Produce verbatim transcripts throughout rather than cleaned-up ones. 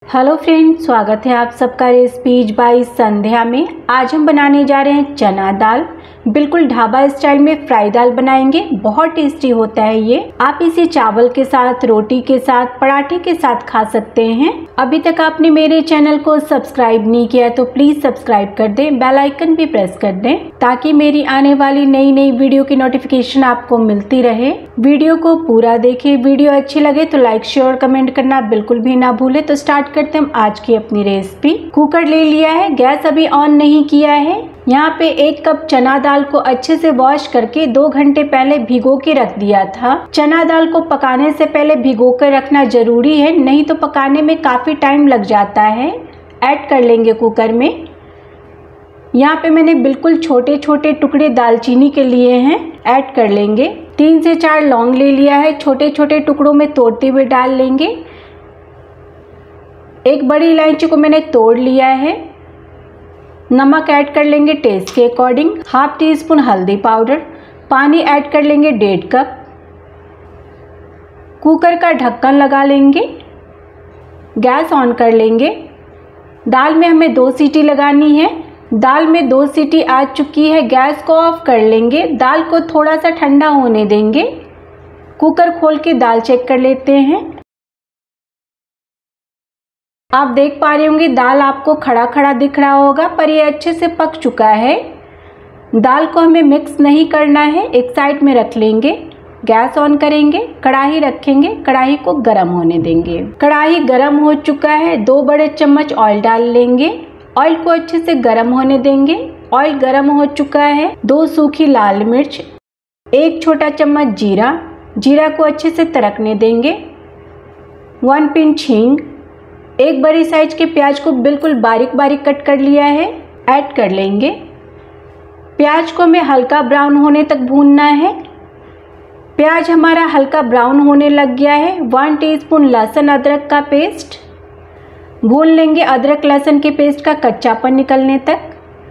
Hello friends, स्वागत है आप सबका रेसिपीज बाय संध्या में। आज हम बनाने जा रहे हैं चना दाल। बिल्कुल ढाबा स्टाइल में फ्राई दाल बनाएंगे। बहुत टेस्टी होता है ये। आप इसे चावल के साथ, रोटी के साथ, पराठे के साथ खा सकते हैं। अभी तक आपने मेरे चैनल को सब्सक्राइब नहीं किया तो प्लीज सब्सक्राइब कर दें, बेल आइकन भी प्रेस कर दें ताकि मेरी आने वाली नई नई वीडियो की नोटिफिकेशन आपको मिलती रहे। वीडियो को पूरा देखें। वीडियो अच्छी लगे तो लाइक, शेयर और कमेंट करना बिल्कुल भी ना भूले। तो स्टार्ट करते हैं हम आज की अपनी रेसिपी। कुकर ले लिया है, गैस अभी ऑन नहीं किया है। यहाँ पे एक कप चना दाल को अच्छे से वॉश करके दो घंटे पहले भिगो के रख दिया था। चना दाल को पकाने से पहले भिगो कर रखना जरूरी है, नहीं तो पकाने में काफी टाइम लग जाता है। ऐड कर लेंगे कुकर में। यहाँ पे मैंने बिल्कुल छोटे छोटे टुकड़े दालचीनी के लिए हैं, ऐड कर लेंगे। तीन से चार लौंग ले लिया है, छोटे छोटे टुकड़ों में तोड़ते हुए डाल लेंगे। एक बड़ी इलायची को मैंने तोड़ लिया है। नमक ऐड कर लेंगे टेस्ट के अकॉर्डिंग। हाफ टी स्पून हल्दी पाउडर। पानी ऐड कर लेंगे डेढ़ कप। कुकर का ढक्कन लगा लेंगे। गैस ऑन कर लेंगे। दाल में हमें दो सीटी लगानी है। दाल में दो सीटी आ चुकी है। गैस को ऑफ कर लेंगे। दाल को थोड़ा सा ठंडा होने देंगे। कुकर खोल के दाल चेक कर लेते हैं। आप देख पा रहे होंगे दाल आपको खड़ा खड़ा दिख रहा होगा, पर ये अच्छे से पक चुका है। दाल को हमें मिक्स नहीं करना है, एक साइड में रख लेंगे। गैस ऑन करेंगे, कढ़ाई रखेंगे, कढ़ाई को गर्म होने देंगे। कढ़ाई गर्म हो चुका है। दो बड़े चम्मच ऑयल डाल लेंगे। ऑयल को अच्छे से गर्म होने देंगे। ऑयल गर्म हो चुका है। दो सूखी लाल मिर्च, एक छोटा चम्मच जीरा, जीरा को अच्छे से तड़कने देंगे। वन पिंच हींग, एक बड़ी साइज के प्याज को बिल्कुल बारीक बारीक कट कर लिया है, ऐड कर लेंगे। प्याज को हमें हल्का ब्राउन होने तक भूनना है। प्याज हमारा हल्का ब्राउन होने लग गया है। वन टीस्पून लहसुन अदरक का पेस्ट भून लेंगे, अदरक लहसुन के पेस्ट का कच्चापन निकलने तक।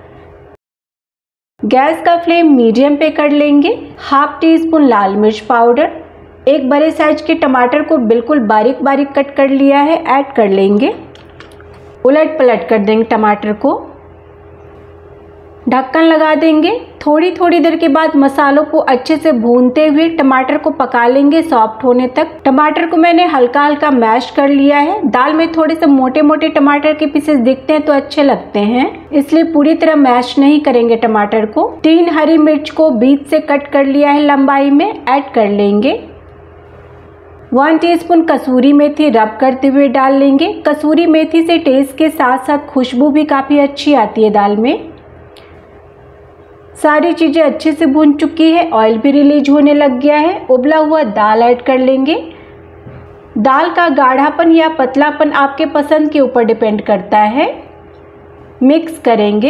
गैस का फ्लेम मीडियम पे कर लेंगे। हाफ टी स्पून लाल मिर्च पाउडर, एक बड़े साइज के टमाटर को बिल्कुल बारीक बारीक कट कर लिया है, ऐड कर लेंगे। उलट पलट कर देंगे टमाटर को। ढक्कन लगा देंगे। थोड़ी थोड़ी देर के बाद मसालों को अच्छे से भूनते हुए टमाटर को पका लेंगे सॉफ्ट होने तक। टमाटर को मैंने हल्का हल्का मैश कर लिया है। दाल में थोड़े से मोटे मोटे टमाटर के पीसेस दिखते हैं तो अच्छे लगते हैं, इसलिए पूरी तरह मैश नहीं करेंगे टमाटर को। तीन हरी मिर्च को बीच से कट कर लिया है लंबाई में, ऐड कर लेंगे। वन टीस्पून कसूरी मेथी रब करते हुए डाल लेंगे। कसूरी मेथी से टेस्ट के साथ साथ खुशबू भी काफ़ी अच्छी आती है दाल में। सारी चीज़ें अच्छे से भून चुकी है। ऑयल भी रिलीज होने लग गया है। उबला हुआ दाल ऐड कर लेंगे। दाल का गाढ़ापन या पतलापन आपके पसंद के ऊपर डिपेंड करता है। मिक्स करेंगे।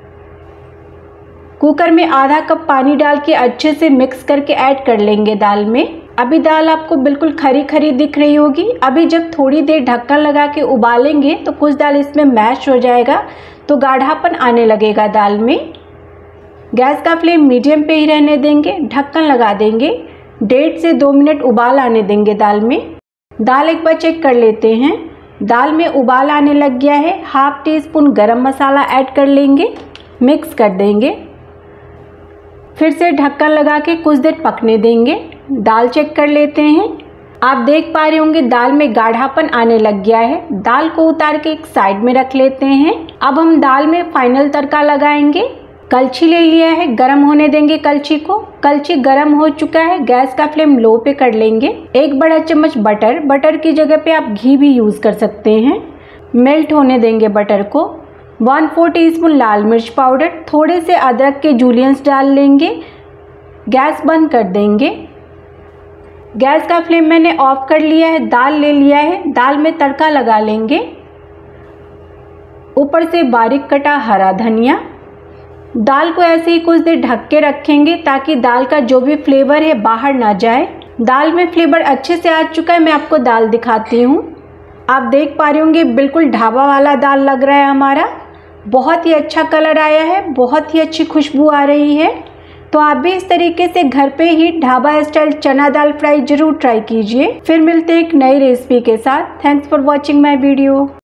कुकर में आधा कप पानी डाल के अच्छे से मिक्स करके ऐड कर लेंगे दाल में। अभी दाल आपको बिल्कुल खरी खरी दिख रही होगी। अभी जब थोड़ी देर ढक्कन लगा के उबालेंगे तो कुछ दाल इसमें मैश हो जाएगा, तो गाढ़ापन आने लगेगा दाल में। गैस का फ्लेम मीडियम पे ही रहने देंगे। ढक्कन लगा देंगे। डेढ़ से दो मिनट उबाल आने देंगे दाल में। दाल एक बार चेक कर लेते हैं। दाल में उबाल आने लग गया है। हाफ टी स्पून गरम मसाला ऐड कर लेंगे, मिक्स कर देंगे। फिर से ढक्कन लगा के कुछ देर पकने देंगे। दाल चेक कर लेते हैं। आप देख पा रहे होंगे दाल में गाढ़ापन आने लग गया है। दाल को उतार के एक साइड में रख लेते हैं। अब हम दाल में फाइनल तड़का लगाएंगे। कलछी ले लिया है, गरम होने देंगे कलछी को। कलछी गरम हो चुका है। गैस का फ्लेम लो पे कर लेंगे। एक बड़ा चम्मच बटर, बटर की जगह पे आप घी भी यूज कर सकते हैं, मेल्ट होने देंगे बटर को। वन फोर टी स्पून लाल मिर्च पाउडर, थोड़े से अदरक के जूलियंस डाल लेंगे। गैस बंद कर देंगे। गैस का फ्लेम मैंने ऑफ कर लिया है। दाल ले लिया है। दाल में तड़का लगा लेंगे। ऊपर से बारीक कटा हरा धनिया। दाल को ऐसे ही कुछ देर ढक के रखेंगे ताकि दाल का जो भी फ्लेवर है बाहर ना जाए। दाल में फ्लेवर अच्छे से आ चुका है। मैं आपको दाल दिखाती हूँ। आप देख पा रहे होंगे बिल्कुल ढाबा वाला दाल लग रहा है हमारा। बहुत ही अच्छा कलर आया है, बहुत ही अच्छी खुशबू आ रही है। तो आप भी इस तरीके से घर पे ही ढाबा स्टाइल चना दाल फ्राई जरूर ट्राई कीजिए। फिर मिलते हैं एक नई रेसिपी के साथ। Thanks for watching my video.